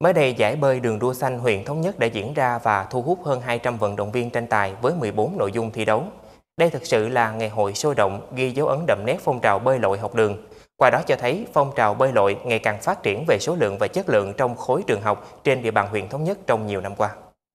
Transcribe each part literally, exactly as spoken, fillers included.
Mới đây, giải bơi đường đua xanh huyện Thống Nhất đã diễn ra và thu hút hơn hai trăm vận động viên tranh tài với mười bốn nội dung thi đấu. Đây thực sự là ngày hội sôi động, ghi dấu ấn đậm nét phong trào bơi lội học đường. Qua đó cho thấy phong trào bơi lội ngày càng phát triển về số lượng và chất lượng trong khối trường học trên địa bàn huyện Thống Nhất trong nhiều năm qua.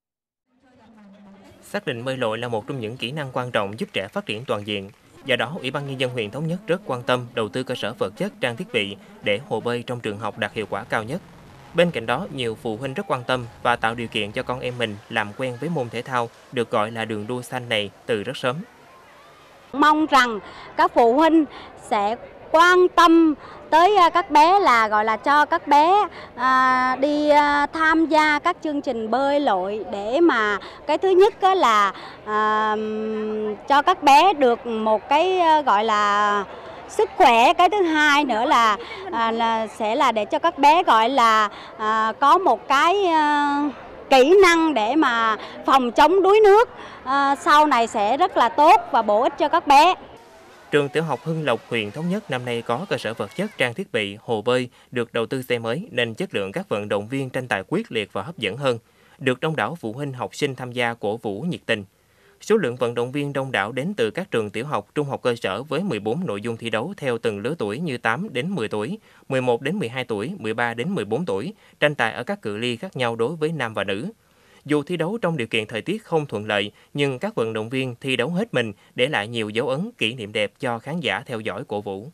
Xác định bơi lội là một trong những kỹ năng quan trọng giúp trẻ phát triển toàn diện. Do đó, Ủy ban Nhân dân huyện Thống Nhất rất quan tâm đầu tư cơ sở vật chất, trang thiết bị để hồ bơi trong trường học đạt hiệu quả cao nhất. Bên cạnh đó, nhiều phụ huynh rất quan tâm và tạo điều kiện cho con em mình làm quen với môn thể thao được gọi là đường đua xanh này từ rất sớm. Mong rằng các phụ huynh sẽ quan tâm tới các bé, là gọi là cho các bé à, đi à, tham gia các chương trình bơi lội để mà cái thứ nhất là à, cho các bé được một cái gọi là sức khỏe, cái thứ hai nữa là, à, là sẽ là để cho các bé gọi là à, có một cái à, kỹ năng để mà phòng chống đuối nước à, sau này sẽ rất là tốt và bổ ích cho các bé. Trường tiểu học Hưng Lộc, huyện Thống Nhất năm nay có cơ sở vật chất, trang thiết bị, hồ bơi được đầu tư xây mới nên chất lượng các vận động viên tranh tài quyết liệt và hấp dẫn hơn, được đông đảo phụ huynh học sinh tham gia cổ vũ nhiệt tình. Số lượng vận động viên đông đảo đến từ các trường tiểu học, trung học cơ sở với mười bốn nội dung thi đấu theo từng lứa tuổi như tám đến mười tuổi, mười một đến mười hai tuổi, mười ba đến mười bốn tuổi, tranh tài ở các cự ly khác nhau đối với nam và nữ. Dù thi đấu trong điều kiện thời tiết không thuận lợi, nhưng các vận động viên thi đấu hết mình, để lại nhiều dấu ấn kỷ niệm đẹp cho khán giả theo dõi cổ vũ.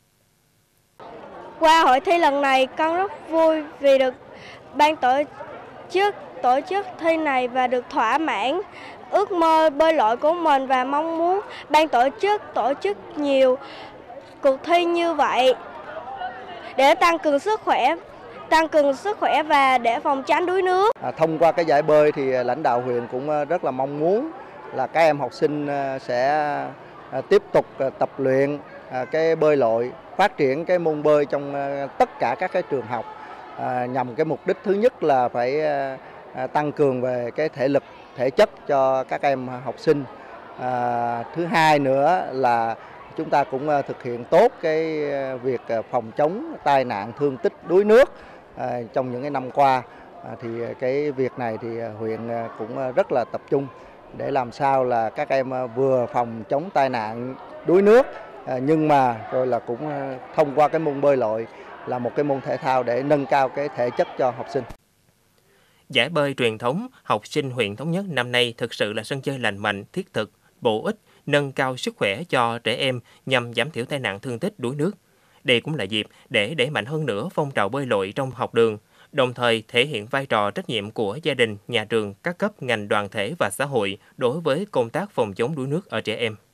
Qua hội thi lần này, con rất vui vì được ban tổ chức tổ chức thi này và được thỏa mãn ước mơ bơi lội của mình, và mong muốn ban tổ chức tổ chức nhiều cuộc thi như vậy để tăng cường sức khỏe tăng cường sức khỏe và để phòng tránh đuối nước. À, thông qua cái giải bơi thì lãnh đạo huyện cũng rất là mong muốn là các em học sinh sẽ tiếp tục tập luyện cái bơi lội, phát triển cái môn bơi trong tất cả các cái trường học, à, nhằm cái mục đích thứ nhất là phải tăng cường về cái thể lực, thể chất cho các em học sinh. À, thứ hai nữa là chúng ta cũng thực hiện tốt cái việc phòng chống tai nạn thương tích đuối nước. À, trong những cái năm qua à, thì cái việc này thì huyện cũng rất là tập trung để làm sao là các em vừa phòng chống tai nạn đuối nước, à, nhưng mà rồi là cũng thông qua cái môn bơi lội là một cái môn thể thao để nâng cao cái thể chất cho học sinh. Giải bơi truyền thống học sinh huyện Thống Nhất năm nay thực sự là sân chơi lành mạnh, thiết thực, bổ ích, nâng cao sức khỏe cho trẻ em nhằm giảm thiểu tai nạn thương tích đuối nước. Đây cũng là dịp để đẩy mạnh hơn nữa phong trào bơi lội trong học đường, đồng thời thể hiện vai trò trách nhiệm của gia đình, nhà trường, các cấp, ngành đoàn thể và xã hội đối với công tác phòng chống đuối nước ở trẻ em.